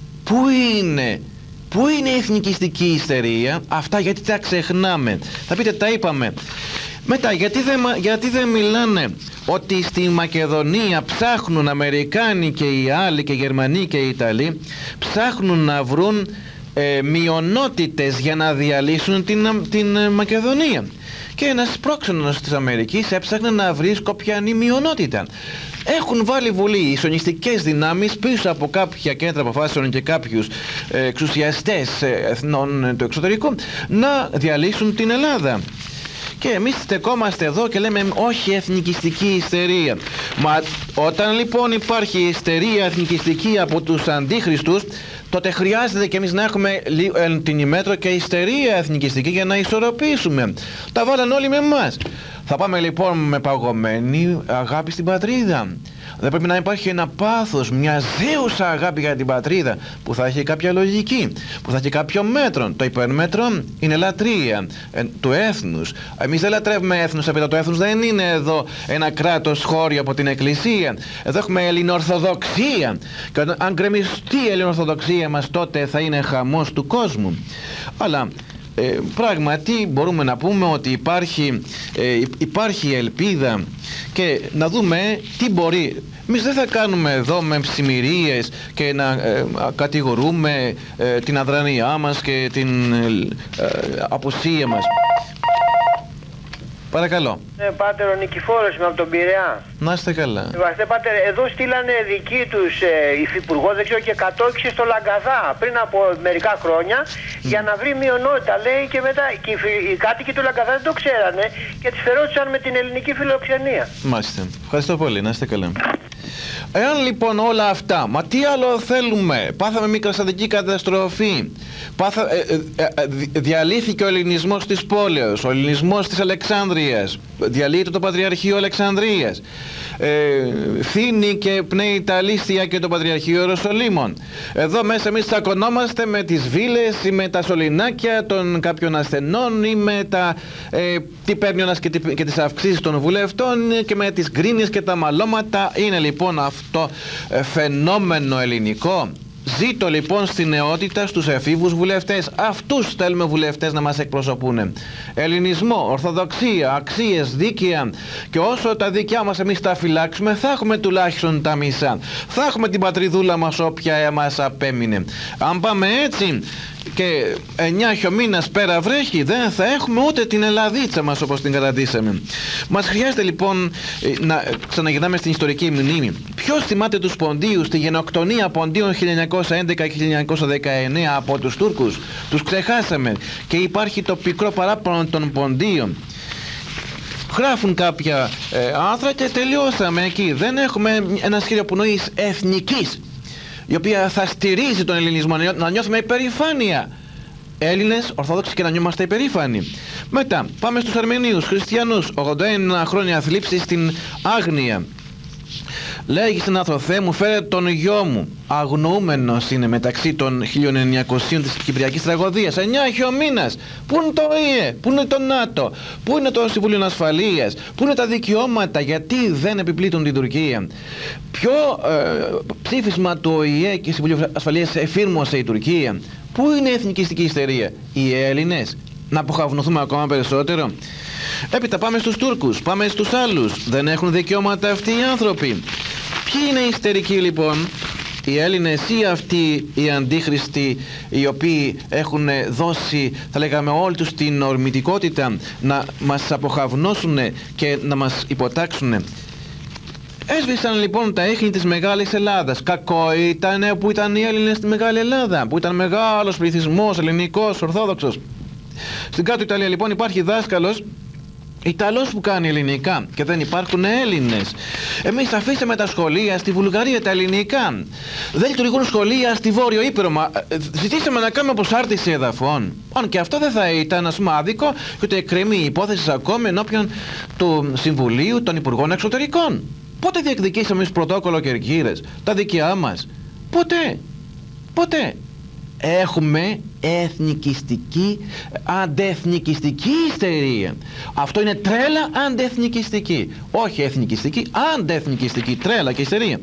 πού είναι η εθνικιστική ιστερία? Αυτά γιατί τα ξεχνάμε? Θα πείτε, τα είπαμε. Μετά, γιατί δεν μιλάνε ότι στη Μακεδονία ψάχνουν Αμερικάνοι και οι άλλοι και οι Γερμανοί και οι Ιταλοί, ψάχνουν να βρουν μειονότητες για να διαλύσουν την Μακεδονία. Και ένας πρόξενος της Αμερικής έψαχνε να βρει σκοπιανή μειονότητα. Έχουν βάλει βουλή οι σιωνιστικές δυνάμεις πίσω από κάποια κέντρα αποφάσεων και κάποιους εξουσιαστές εθνών του εξωτερικού να διαλύσουν την Ελλάδα. Και εμείς στεκόμαστε εδώ και λέμε όχι εθνικιστική ιστερία. Μα όταν λοιπόν υπάρχει ιστερία εθνικιστική από τους αντίχριστους, τότε χρειάζεται και εμείς να έχουμε την ημέτρο και ιστερία εθνικιστική για να ισορροπήσουμε. Τα βάλαν όλοι με εμάς. Θα πάμε λοιπόν με παγωμένη αγάπη στην πατρίδα. Δεν πρέπει να υπάρχει ένα πάθος, μια ζέουσα αγάπη για την πατρίδα που θα έχει κάποια λογική, που θα έχει κάποιο μέτρο. Το υπερμέτρο είναι λατρεία του έθνους. Εμείς δεν λατρεύουμε έθνους, επειδή το έθνος δεν είναι εδώ ένα κράτος χώριο από την Εκκλησία. Εδώ έχουμε ελληνοορθοδοξία. Και αν γκρεμιστεί η ελληνοορθοδοξία μας, τότε θα είναι χαμός του κόσμου. Αλλά πράγματι μπορούμε να πούμε ότι υπάρχει ελπίδα και να δούμε τι μπορεί. Εμείς δεν θα κάνουμε εδώ με ψημυρίες και να κατηγορούμε την αδρανειά μας και την απουσία μας. Παρακαλώ. Ναι, Πάτερ, ο Νικηφόρος είμαι από τον Πειραιά. Να είστε καλά. Πάτερ, εδώ στείλανε δική τους υφυπουργό, δεν ξέρω, και κατόχισε στο Λαγκαδά πριν από μερικά χρόνια για να βρει μειονότητα, λέει, και μετά και οι κάτοικοι του Λαγκαδά δεν το ξέρανε και τις φερόντουσαν με την ελληνική φιλοξενία. Μάλιστα. Ευχαριστώ πολύ. Να είστε καλά. Εάν λοιπόν όλα αυτά, μα τι άλλο θέλουμε? Πάθαμε μικρασιατική καταστροφή, διαλύθηκε ο ελληνισμός της πόλεως, ο ελληνισμός της Αλεξάνδρειας, διαλύεται το Πατριαρχείο Αλεξανδρίας, φθήνει και πνέει τα Λίστια και το Πατριαρχείο Ιεροσολύμων. Εδώ μέσα εμείς τσακωνόμαστε με τις βίλες ή με τα σωληνάκια των κάποιων ασθενών ή με τα τι παίρνει ένας και τις αυξήσεις των βουλευτών και με τις γκρίνιες και τα μαλώματα. Είναι λοιπόν αυτό φαινόμενο ελληνικό. Ζήτω λοιπόν στη νεότητα στους εφήβους βουλευτές. Αυτούς θέλουμε βουλευτές να μας εκπροσωπούν. Ελληνισμό, ορθοδοξία, αξίες, δίκαια. Και όσο τα δίκαια μας εμείς τα φυλάξουμε, θα έχουμε τουλάχιστον τα μισά. Θα έχουμε την πατριδούλα μας όποια μας απέμεινε. Αν πάμε έτσι και 9 χιομήνας πέρα βρέχει, δεν θα έχουμε ούτε την Ελλαδίτσα μας όπως την καταντήσαμε. Μας χρειάζεται λοιπόν να ξαναγυρνάμε στην ιστορική μνήμη. Ποιος θυμάται τους Ποντίους, τη γενοκτονία Ποντίων 1911 και 1919 από τους Τούρκους? Τους ξεχάσαμε και υπάρχει το πικρό παράπονο των Ποντίων. Γράφουν κάποια άρθρα και τελειώσαμε εκεί. Δεν έχουμε ένα σχέδιο πνοής εθνικής, η οποία θα στηρίζει τον ελληνισμό, να νιώθουμε υπερηφάνεια Έλληνες Ορθόδοξοι και να νιώμαστε υπερήφανοι. Μετά πάμε στους Αρμενίους χριστιανούς, 81 χρόνια θλίψη στην άγνοια. Λέγει στην άρθρο, Θεέ μου φέρε τον γιο μου. Αγνοούμενος είναι μεταξύ των 1900 της Κυπριακής τραγωδίας. 9 χιομήνας. Πού είναι το ΟΗΕ, πού είναι το ΝΑΤΟ, πού είναι το Συμβούλιο Ασφαλείας, πού είναι τα δικαιώματα, γιατί δεν επιπλήττουν την Τουρκία? Ποιο ψήφισμα του ΟΗΕ και Συμβουλίου Ασφαλείας εφήρμοσε η Τουρκία? Πού είναι η εθνικιστική ιστερία? Οι Έλληνες. Να αποχαυνοθούμε ακόμα περισσότερο. Έπειτα πάμε στους Τούρκους, πάμε στους άλλους. Δεν έχουν δικαιώματα αυτοί οι άνθρωποι? Ποιοι είναι οι ιστερικοί λοιπόν? Οι Έλληνες ή αυτοί οι αντίχριστοι, οι οποίοι έχουν δώσει, θα λέγαμε, όλη τους την ορμητικότητα να μας αποχαυνώσουν και να μας υποτάξουν? Έσβησαν λοιπόν τα ίχνη της Μεγάλης Ελλάδας. Κακό ήταν που ήταν οι Έλληνες στη Μεγάλη Ελλάδα, που ήταν μεγάλος πληθυσμός, ελληνικός, ορθόδοξος. Στην κάτω Ιταλία λοιπόν υπάρχει δάσκαλος Ιταλός που κάνει ελληνικά και δεν υπάρχουν Έλληνες. Εμείς αφήσαμε τα σχολεία στη Βουλγαρία τα ελληνικά. Δεν λειτουργούν σχολεία στη Βόρειο Ήπειρο. Ζητήσαμε να κάνουμε αποσάρτηση εδαφών. Αν και αυτό δεν θα ήταν, ας πούμε, άδικο, και ότι εκκρεμεί η υπόθεση ακόμη ενώπιον του Συμβουλίου των Υπουργών Εξωτερικών. Πότε διεκδικήσαμε εμείς πρωτόκολλο Κερκύρες, τα δικιά μας? Ποτέ. έχουμε εθνικιστική, αντεθνικιστική ιστερία. Αυτό είναι τρέλα αντεθνικιστική, όχι εθνικιστική, αντεθνικιστική, τρέλα και ιστερία.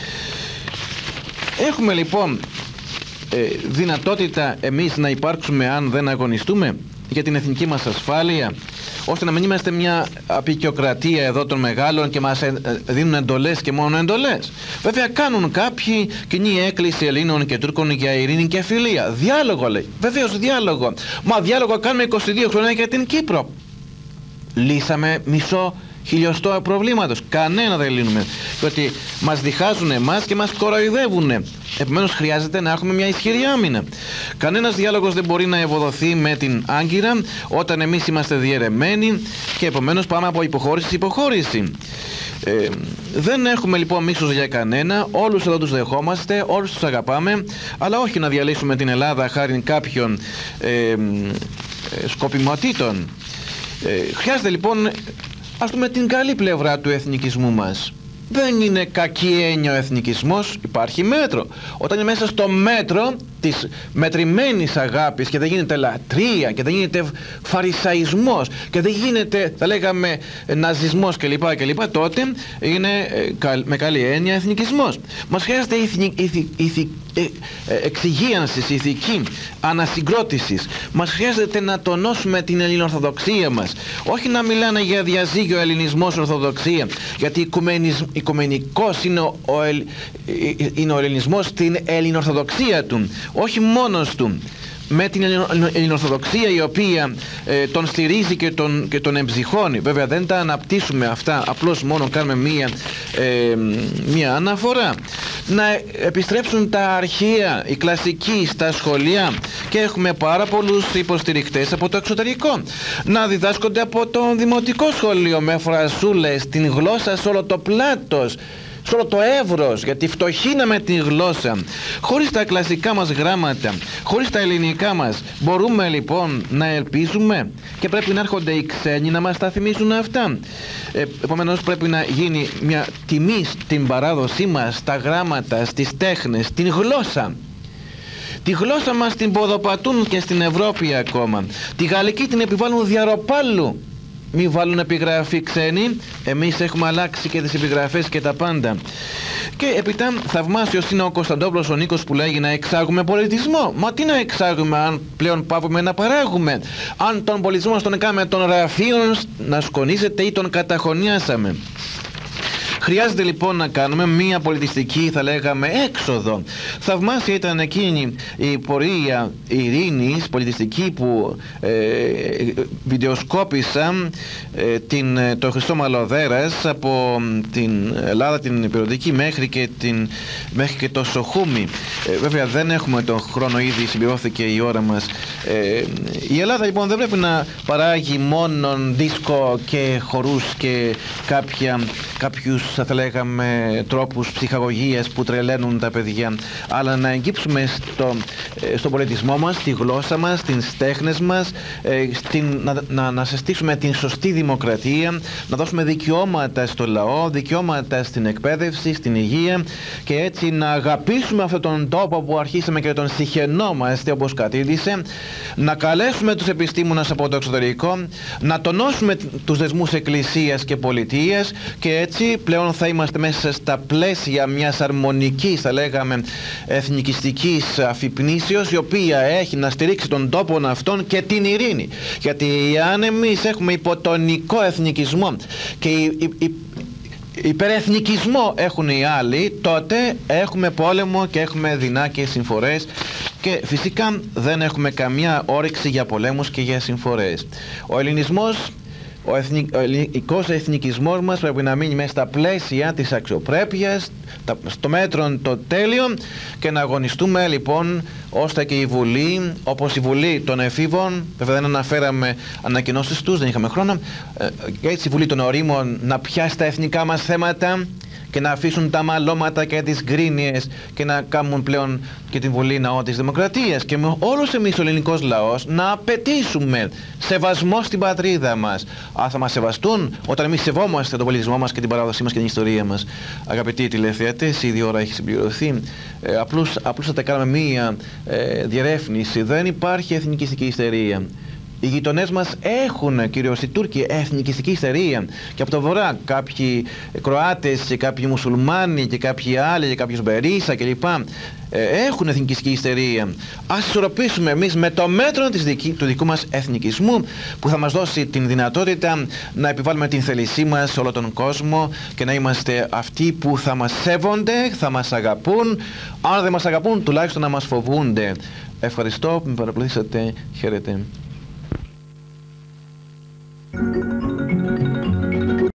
Έχουμε λοιπόν δυνατότητα εμείς να υπάρξουμε αν δεν αγωνιστούμε για την εθνική μας ασφάλεια, ώστε να μην είμαστε μια απεικιοκρατία εδώ των μεγάλων και μας δίνουν εντολές και μόνο εντολές. Βέβαια κάνουν κάποιοι κοινή έκκληση Ελλήνων και Τούρκων για ειρήνη και φιλία. Διάλογο λέει. Βεβαίως διάλογο. Μα διάλογο κάνουμε 22 χρόνια για την Κύπρο. Λύσαμε μισό χιλιοστό προβλήματος. Κανένα δεν λύνουμε. Διότι μας διχάζουν εμάς και μας κοροϊδεύουν. Επομένως χρειάζεται να έχουμε μια ισχυρή άμυνα. Κανένας διάλογος δεν μπορεί να ευοδοθεί με την Άγκυρα όταν εμείς είμαστε διαιρεμένοι και επομένως πάμε από υποχώρηση σε υποχώρηση. Δεν έχουμε λοιπόν μίσος για κανένα, όλους εδώ τους δεχόμαστε, όλους τους αγαπάμε, αλλά όχι να διαλύσουμε την Ελλάδα χάριν κάποιων σκοπιμοτήτων. Χρειάζεται λοιπόν, ας πούμε, την καλή πλευρά του εθνικισμού μας. Δεν είναι κακή έννοια ο εθνικισμός, υπάρχει μέτρο. Όταν είναι μέσα στο μέτρο της μετρημένης αγάπης και δεν γίνεται λατρεία και δεν γίνεται φαρισαϊσμός και δεν γίνεται, θα λέγαμε, ναζισμός κλπ, τότε είναι με καλή έννοια εθνικισμός. Μας χρειάζεται εξυγίανσης, ηθική ανασυγκρότησης. Μας χρειάζεται να τονώσουμε την ελληνορθοδοξία μας. Όχι να μιλάνε για διαζύγιο ελληνισμός-ορθοδοξία, γιατί οικουμενικός είναι ο ελληνισμός στην ελληνορθοδοξία του, όχι μόνος του. Με την ελληνορθοδοξία η οποία τον στηρίζει και τον εμψυχώνει. Βέβαια δεν τα αναπτύσσουμε αυτά, απλώς μόνο κάνουμε μία αναφορά. Να επιστρέψουν τα αρχεία, οι κλασικοί στα σχολεία και έχουμε πάρα πολλούς υποστηρικτές από το εξωτερικό. Να διδάσκονται από το δημοτικό σχολείο με φρασούλες, την γλώσσα σε όλο το πλάτος, σε όλο το εύρος, γιατί φτωχύναμε την γλώσσα. Χωρίς τα κλασικά μας γράμματα, χωρίς τα ελληνικά μας, μπορούμε λοιπόν να ελπίζουμε? Και πρέπει να έρχονται οι ξένοι να μας τα θυμίζουν αυτά. Επομένως πρέπει να γίνει μια τιμή στην παράδοσή μας, στα γράμματα, στις τέχνες, την γλώσσα. Τη γλώσσα μας την ποδοπατούν και στην Ευρώπη ακόμα. Τη γαλλική την επιβάλλουν διαρροπάλου. Μην βάλουν επιγραφή ξένοι, εμείς έχουμε αλλάξει και τις επιγραφές και τα πάντα. Και έπειτα θαυμάσιος είναι ο Κωνσταντόπουλος ο Νίκος που λέγει να εξάγουμε πολιτισμό. Μα τι να εξάγουμε αν πλέον πάβουμε να παράγουμε? Αν τον πολιτισμό τον κάνουμε των ραφίων να σκονίζεται ή τον καταχωνιάσαμε. Χρειάζεται λοιπόν να κάνουμε μία πολιτιστική, θα λέγαμε, έξοδο. Θαυμάσια ήταν εκείνη η πορεία ειρήνης πολιτιστική που βιντεοσκόπησα το Χριστό Μαλλοδέρας από την Ελλάδα την υπηρετική μέχρι και το Σοχούμι. Βέβαια δεν έχουμε τον χρόνο, ήδη συμπληρώθηκε η ώρα μας. Η Ελλάδα λοιπόν δεν πρέπει να παράγει μόνον δίσκο και χορούς και κάποιους, θα λέγαμε, τρόπους ψυχαγωγίας που τρελαίνουν τα παιδιά, αλλά να εγκύψουμε στον πολιτισμό μας, στη γλώσσα μας, στις τέχνες μας, να συστήσουμε την σωστή δημοκρατία, να δώσουμε δικαιώματα στο λαό, δικαιώματα στην εκπαίδευση, στην υγεία, και έτσι να αγαπήσουμε αυτόν τον τόπο που αρχίσαμε και τον συχαινόμαστε όπως κατήδησε, να καλέσουμε τους επιστήμονες από το εξωτερικό, να τονώσουμε τους δεσμούς εκκλησίας και πολιτείας, και έτσι πλέον θα είμαστε μέσα στα πλαίσια μιας αρμονικής, θα λέγαμε, εθνικιστικής αφυπνήσεως, η οποία έχει να στηρίξει τον τόπο αυτόν και την ειρήνη. Γιατί αν εμείς έχουμε υποτονικό εθνικισμό και υπερεθνικισμό έχουν οι άλλοι, τότε έχουμε πόλεμο και έχουμε δεινά και συμφορές, και φυσικά δεν έχουμε καμιά όρεξη για πολέμους και για συμφορές. Ο ελληνισμός, ο ελληνικός εθνικισμός μας πρέπει να μείνει μέσα στα πλαίσια της αξιοπρέπειας, στο μέτρο το τέλειο, και να αγωνιστούμε λοιπόν ώστε και η Βουλή, όπως η Βουλή των Εφήβων, βέβαια δεν αναφέραμε ανακοινώσεις τους, δεν είχαμε χρόνο, έτσι η Βουλή των Ορίμων να πιάσει τα εθνικά μας θέματα και να αφήσουν τα μαλώματα και τις γκρίνιες και να κάνουν πλέον και την Βουλή ναό της Δημοκρατίας, και με όλος εμείς ο ελληνικός λαός να απαιτήσουμε σεβασμό στην πατρίδα μας. Αν θα μας σεβαστούν όταν εμείς σεβόμαστε τον πολιτισμό μας και την παράδοσή μας και την ιστορία μας. Αγαπητοί τηλεθεατές, ήδη η ώρα έχει συμπληρωθεί. Απλούστατα κάναμε μία διερεύνηση. Δεν υπάρχει εθνικιστική ιστερία. Οι γειτονές μας έχουν, κυρίως οι Τούρκοι, εθνικιστική ιστερία. Και από το βορρά κάποιοι Κροάτες και κάποιοι Μουσουλμάνοι και κάποιοι άλλοι και κάποιοι Μπερίσα κλπ. Έχουν εθνικιστική ιστερία. Ας ισορροπήσουμε εμείς με το μέτρο του δικού μας εθνικισμού, που θα μας δώσει την δυνατότητα να επιβάλλουμε την θέλησή μας σε όλο τον κόσμο και να είμαστε αυτοί που θα μας σέβονται, θα μας αγαπούν. Αν δεν μας αγαπούν, τουλάχιστον να μας φοβούνται. Ευχαριστώ που με παρακολουθήσατε. Χαίρετε.